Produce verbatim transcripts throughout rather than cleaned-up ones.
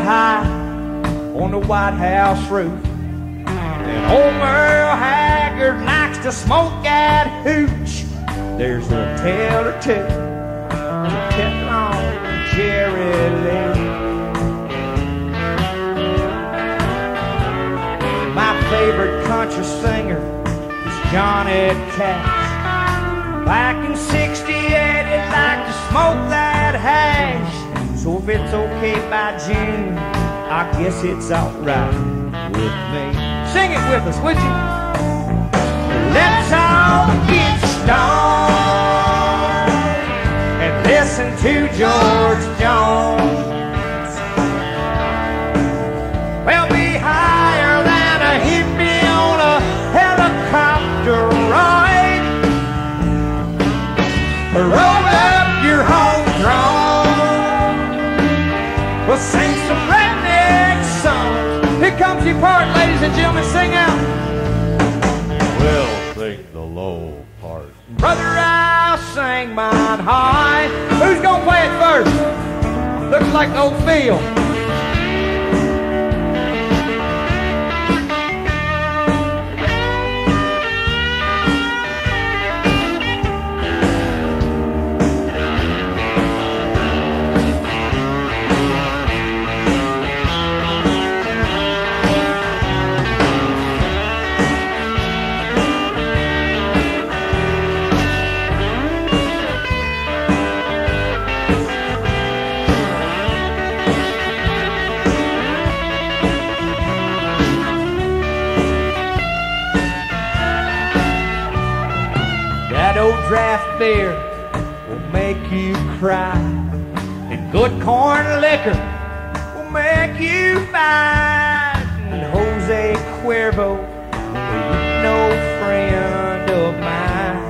high on the White House roof. And old Merle Haggard likes to smoke that hooch. There's a tale or two depending on Jerry Lee. My favorite country singer is Johnny Cash. Back in sixty-eight, he'd like to smoke that hash. So if it's okay by June, I guess it's alright with me. Sing it with us, would you? Let's all get stoned and listen to George Jones. We'll be higher than a hippie on a helicopter ride. Roll up your homegrown. We'll sing some redneck songs. Here comes your part, ladies and gentlemen, sing out. We'll sing the low part. Brother, I'll sing mine high. Who's gonna play it first? Looks like old Phil. That old draft beer will make you cry, and good corn liquor will make you fight. And Jose Cuervo ain't no friend of mine,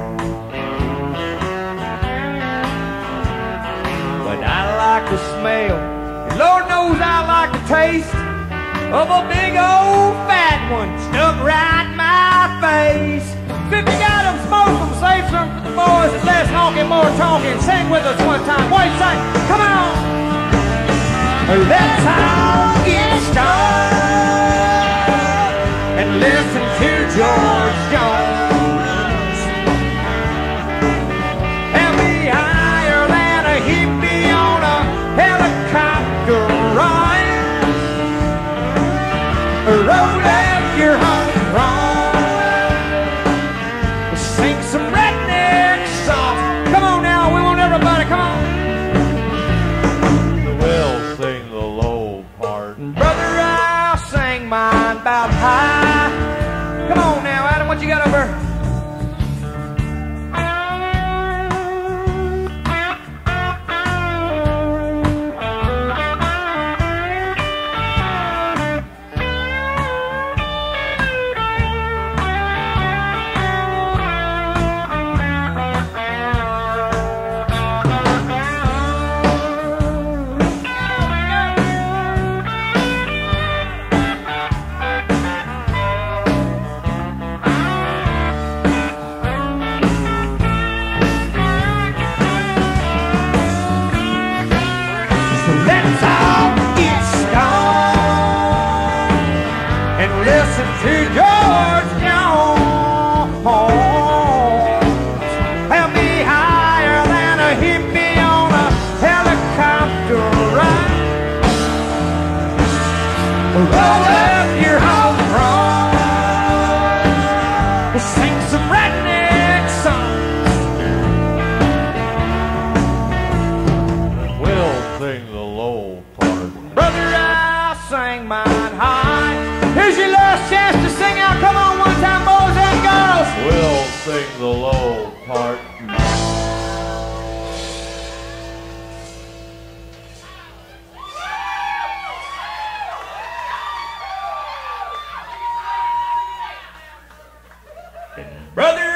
but I like the smell, and Lord knows I like the taste of a big old fat one stuck right in my face. So if you got them, smoke them, save some for the boys, and less honking, more talking. Sing with us one time. What do you say? Come on! Let's all get started and listen to George Jones. And be higher than a hippie on a helicopter ride. Roll up your homegrown. Sing some redneck songs. Come on now, we want everybody, come on. We'll sing the low part. Brother, I'll sing mine about high. Come on now, Adam, what you got over there? Let's all get stoned and listen to George Jones. I'll be higher than a hippie on a helicopter ride. Roll up your homegrown. Sing some redneck songs. We'll sing the low part. Brother, I'll sing mine high. Here's your last chance to sing out. Come on one time, boys and girls. We'll sing the low part. Brother,